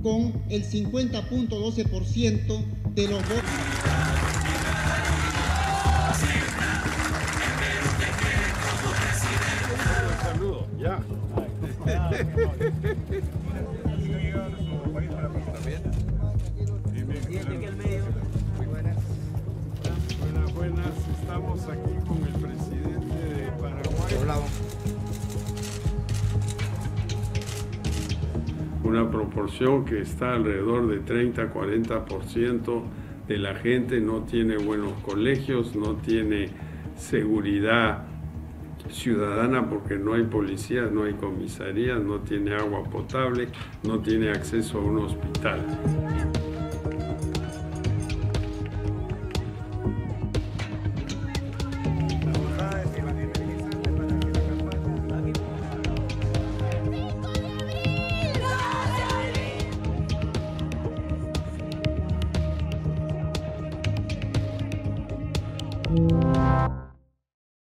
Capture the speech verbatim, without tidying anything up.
con el cincuenta punto doce por ciento de los votos. Saludo, ya. Buenas, buenas. Estamos aquí con el presidente de Paraguay. Una proporción que está alrededor de treinta a cuarenta por ciento de la gente no tiene buenos colegios, no tiene seguridad ciudadana porque no hay policías, no hay comisarías, no tiene agua potable, no tiene acceso a un hospital.